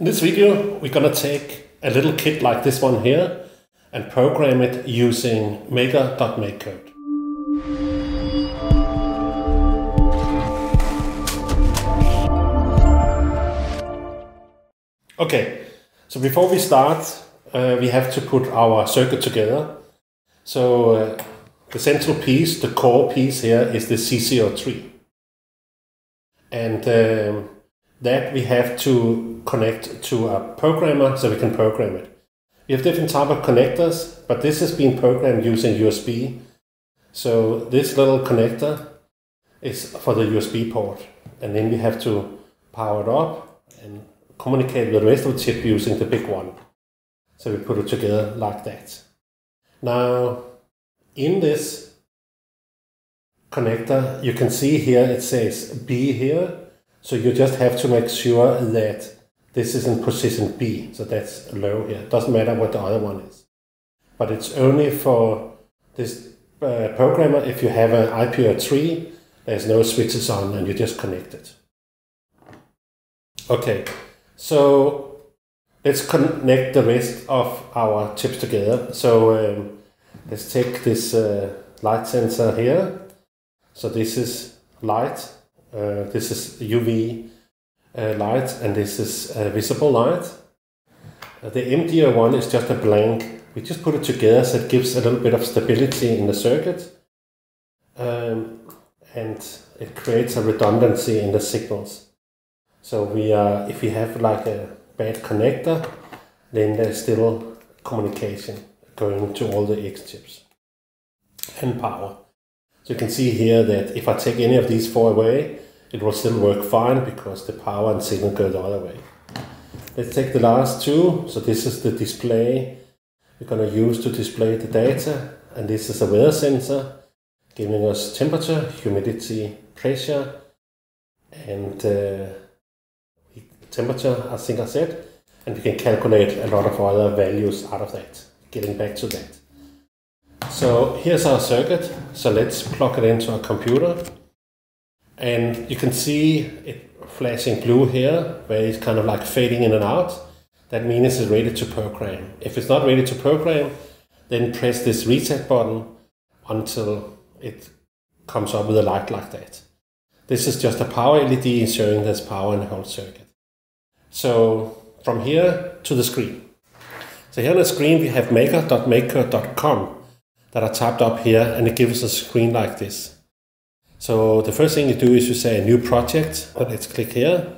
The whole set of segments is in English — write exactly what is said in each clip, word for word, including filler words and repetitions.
In this video, we're going to take a little kit like this one here and program it using maker dot makecode. Okay, so before we start, uh, we have to put our circuit together. So uh, the central piece, the core piece here, is the C C zero three. And um, that we have to connect to a programmer so we can program it. We have different type of connectors, but this has been programmed using U S B. So this little connector is for the U S B port. And then we have to power it up and communicate with the rest of the chip using the big one. So we put it together like that. Now, in this connector, you can see here it says B here. So you just have to make sure that this is in position B. So that's low here. It doesn't matter what the other one is. But it's only for this uh, programmer if you have an I P zero three, there's no switches on and you just connect it. Okay, so let's connect the rest of our chips together. So um, let's take this uh, light sensor here. So this is light. Uh, this is U V uh, light and this is uh, visible light. Uh, the M D zero one is just a blank. We just put it together so it gives a little bit of stability in the circuit. Um, and it creates a redundancy in the signals. So we are, if we have like a bad connector, then there's still communication going to all the X chips and power. So you can see here that if I take any of these four away, it will still work fine because the power and signal go the other way. Let's take the last two. So this is the display we're going to use to display the data. And this is a weather sensor giving us temperature, humidity, pressure, and uh, temperature, I think I said. And we can calculate a lot of other values out of that. Getting back to that. So here's our circuit. So let's plug it into a computer. And you can see it flashing blue here, where it's kind of like fading in and out. That means it's ready to program. If it's not ready to program, then press this reset button until it comes up with a light like that. This is just a power L E D showing there's power in the whole circuit. So from here to the screen. So here on the screen we have maker dot makecode dot com that are typed up here, and it gives us a screen like this. So the first thing you do is you say a new project. Let's click here.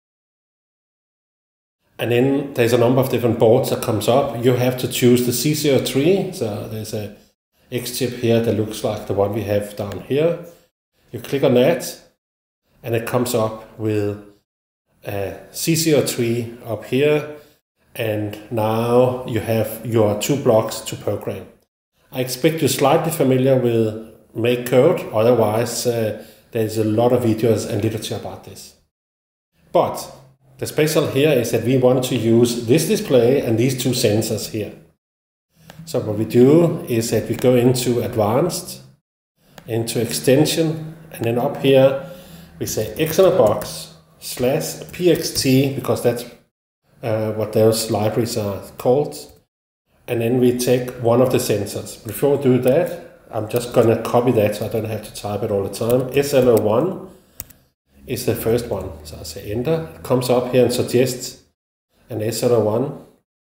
And then there's a number of different boards that comes up. You have to choose the C C zero three. So there's a X chip here that looks like the one we have down here. You click on that and it comes up with a C C zero three up here. And now you have your two blocks to program. I expect you're slightly familiar with makecode, otherwise uh, there's a lot of videos and literature about this. But the special here is that we want to use this display and these two sensors here. So what we do is that we go into advanced, into extension, and then up here we say ExonaBox slash P X T, because that's uh, what those libraries are called. And then we take one of the sensors. Before we do that, I'm just going to copy that so I don't have to type it all the time. S L zero one is the first one. So I say enter. It comes up here and suggests an S L zero one.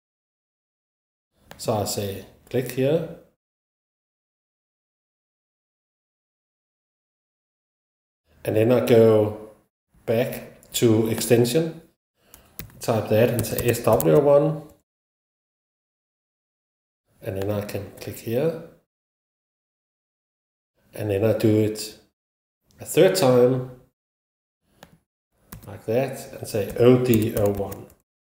So I say click here. And then I go back to extension. Type that and say S W zero one. And then I can click here. And then I do it a third time, like that, and say O D zero one.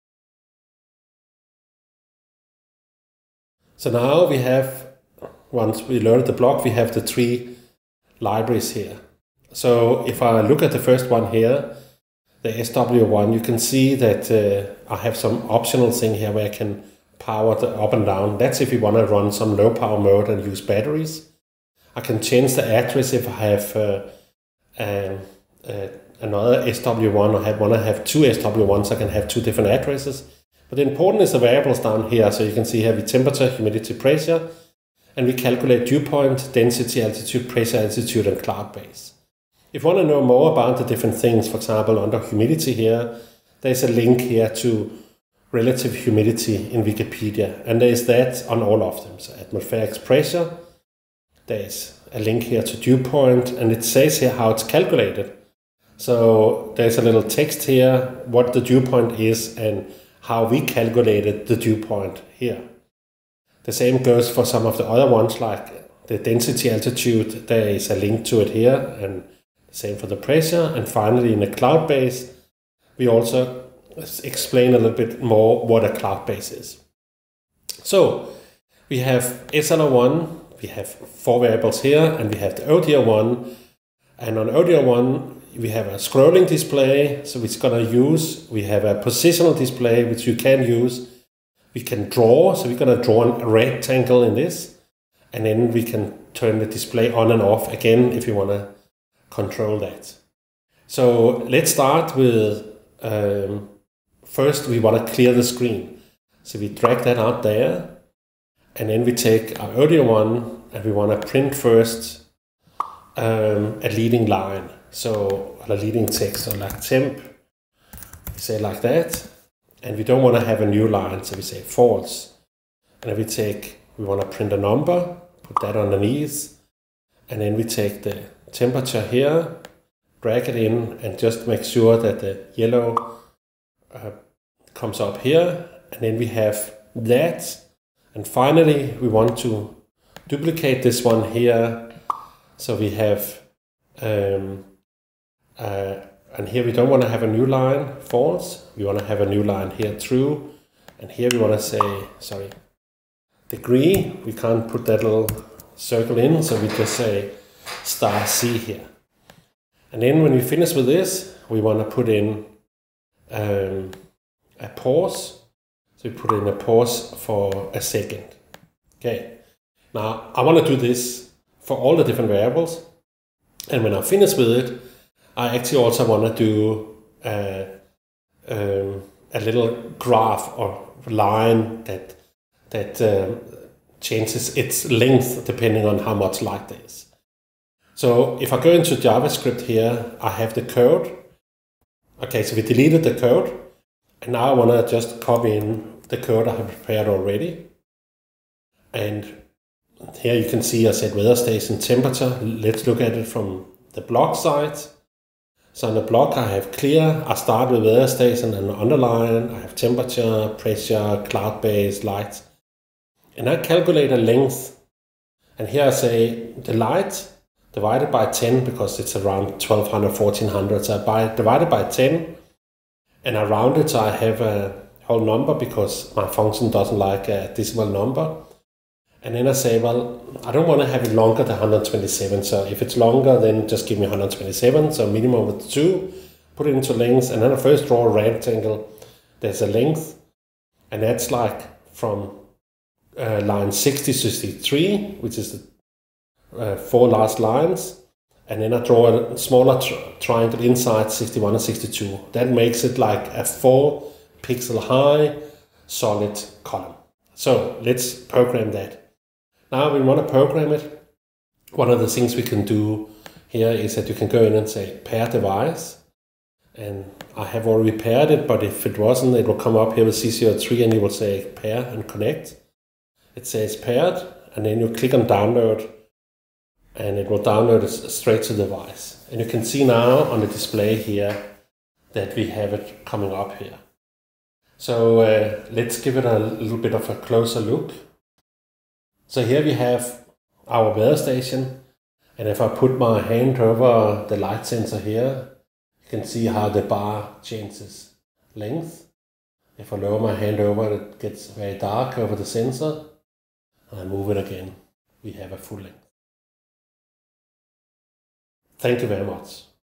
So now we have, once we loaded the block, we have the three libraries here. So if I look at the first one here, the S W zero one, you can see that uh, I have some optional thing here where I can power the up and down. That's if you want to run some low power mode and use batteries. I can change the address if I have uh, uh, uh, another S W one or have, want to have two S W ones, I can have two different addresses. But the important is the variables down here. So you can see here we temperature, humidity, pressure, and we calculate dew point, density, altitude, pressure, altitude, and cloud base. If you want to know more about the different things, for example, under humidity here, there's a link here to relative humidity in Wikipedia, and there's that on all of them. So atmospheric pressure, there's a link here to dew point, and it says here how it's calculated. So there's a little text here, what the dew point is and how we calculated the dew point here. The same goes for some of the other ones, like the density, altitude, there is a link to it here, and the same for the pressure. And finally, in the cloud base, we also explain a little bit more what a cloud base is. So we have S L O one, we have four variables here, and we have the O D O one. And on O D O one, we have a scrolling display, so it's gonna use, we have a positional display, which you can use. We can draw, so we're gonna draw a rectangle in this, and then we can turn the display on and off again if you wanna control that. So let's start with, um, first we wanna clear the screen. So we drag that out there, and then we take our O D O one, and we wanna print first um, a leading line. So a leading text, so like temp, we say like that, and we don't want to have a new line, so we say false. And then we take, we want to print a number, put that underneath, and then we take the temperature here, drag it in, and just make sure that the yellow uh, comes up here, and then we have that. And finally, we want to duplicate this one here, so we have um, Uh, and here we don't want to have a new line, false. We want to have a new line here, true. And here we want to say, sorry, degree. We can't put that little circle in, so we just say star C here. And then when we finish with this, we want to put in um, a pause. So we put in a pause for a second. Okay. Now I want to do this for all the different variables. And when I finish with it, I actually also want to do a, um, a little graph or line that that um, changes its length depending on how much light there is. So if I go into JavaScript here, I have the code. Okay, so we deleted the code, and now I want to just copy in the code I have prepared already. And here you can see I said weather station temperature. Let's look at it from the block side. So on the block I have clear, I start with weather station and underline, I have temperature, pressure, cloud base, light. And I calculate a length, and here I say the light divided by ten, because it's around twelve hundred, fourteen hundred, so I buy, divided by ten, and I round it so I have a whole number, because my function doesn't like a decimal number. And then I say, well, I don't want to have it longer than one hundred twenty-seven. So if it's longer, then just give me one hundred twenty-seven. So minimum with two, put it into length. And then I first draw a rectangle. There's a length. And that's like from uh, line sixty to sixty-three, which is the uh, four last lines. And then I draw a smaller tr triangle inside sixty-one and sixty-two. That makes it like a four pixel high solid column. So let's program that. Now we want to program it. One of the things we can do here is that you can go in and say pair device. And I have already paired it, but if it wasn't, it will come up here with C zero three and it will say pair and connect. It says paired, and then you click on download, and it will download it straight to the device. And you can see now on the display here that we have it coming up here. So uh, let's give it a little bit of a closer look. So here we have our weather station, and if I put my hand over the light sensor here, you can see how the bar changes length. If I lower my hand over, it gets very dark over the sensor, and I move it again, we have a full length. Thank you very much.